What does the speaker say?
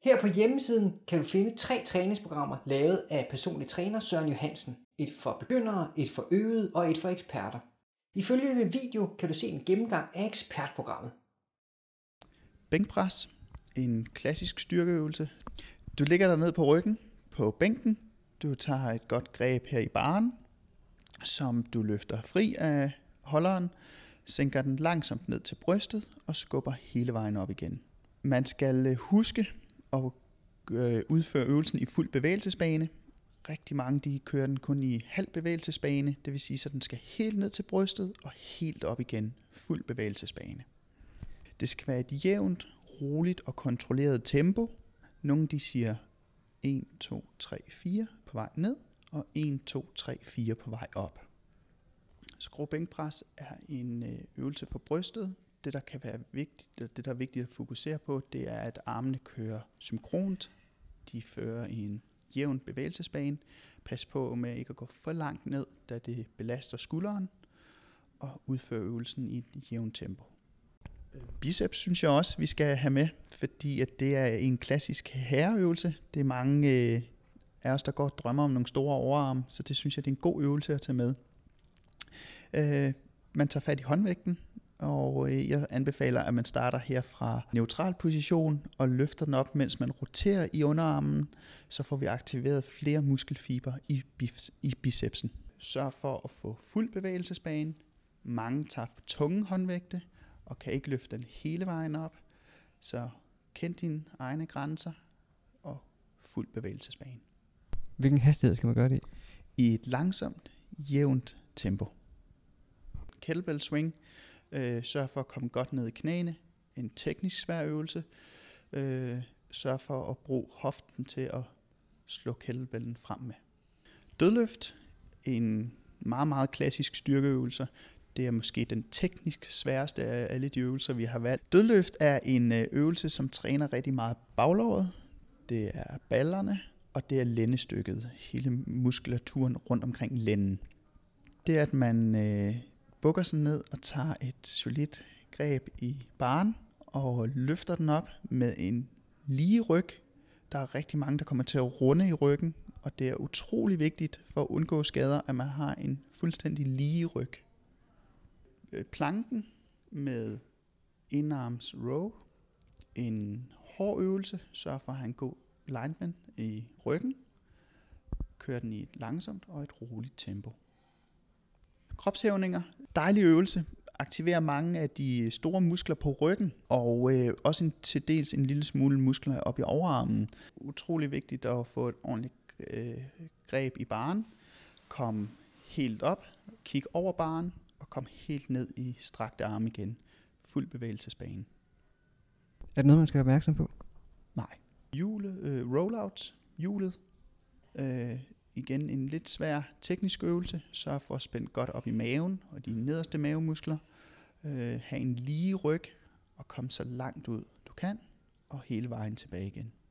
Her på hjemmesiden kan du finde 3 træningsprogrammer lavet af personlig træner Søren Johansen. Et for begyndere, et for øvede og et for eksperter. I følgende video kan du se en gennemgang af ekspertprogrammet. Bænkpres. En klassisk styrkeøvelse. Du ligger dig ned på ryggen på bænken. Du tager et godt greb her i barren, som du løfter fri af holderen, sænker den langsomt ned til brystet og skubber hele vejen op igen. Man skal huske at udføre øvelsen i fuld bevægelsesbane. Rigtig mange de kører den kun i halv bevægelsesbane, det vil sige, at den skal helt ned til brystet og helt op igen. Fuld bevægelsesbane. Det skal være et jævnt, roligt og kontrolleret tempo. Nogle de siger 1, 2, 3, 4 på vej ned og 1, 2, 3, 4 på vej op. Skråbænkpres er en øvelse for brystet. Det, der kan være vigtigt, det der er vigtigt at fokusere på, det er, at armene kører synkront. De fører i en jævn bevægelsesbane. Pas på med ikke at gå for langt ned, da det belaster skulderen, og udføre øvelsen i et jævnt tempo. Biceps synes jeg også, vi skal have med, fordi at det er en klassisk herreøvelse. Det er mange af os, der godt drømmer om nogle store overarme, så det synes jeg, det er en god øvelse at tage med. Man tager fat i håndvægten, og jeg anbefaler, at man starter her fra neutral position og løfter den op, mens man roterer i underarmen, så får vi aktiveret flere muskelfiber i bicepsen. Sørg for at få fuld bevægelsesbane. Mange tager for tunge håndvægte og kan ikke løfte den hele vejen op, så kend dine egne grænser og fuld bevægelsesbane. Hvilken hastighed skal man gøre det i? I et langsomt, jævnt tempo. Kettlebell swing. Sørg for at komme godt ned i knæene. En teknisk svær øvelse. Sørg for at bruge hoften til at slå kettlebellen frem med. Dødløft. En meget, meget klassisk styrkeøvelse. Det er måske den teknisk sværeste af alle de øvelser, vi har valgt. Dødløft er en øvelse, som træner rigtig meget baglåret. Det er ballerne, og det er lændestykket. Hele muskulaturen rundt omkring lænden. Det er, at man bukker sig ned og tager et solidt greb i barren og løfter den op med en lige ryg. Der er rigtig mange, der kommer til at runde i ryggen, og det er utrolig vigtigt for at undgå skader, at man har en fuldstændig lige ryg. Planken med indarms row. En hård øvelse. Sørg for at have en god alignment i ryggen. Kør den i et langsomt og et roligt tempo. Kropshævninger. Dejlig øvelse. Aktiverer mange af de store muskler på ryggen, og også til dels en lille smule muskler op i overarmen. Utrolig vigtigt at få et ordentligt greb i barren. Kom helt op, kig over barren, og kom helt ned i strakte arme igen. Fuld bevægelsesbane. Er det noget, man skal være opmærksom på? Nej. Rollout, hjulet. Igen en lidt svær teknisk øvelse. Sørg for at spænde godt op i maven og de nederste mavemuskler. Ha' en lige ryg og kom så langt ud du kan og hele vejen tilbage igen.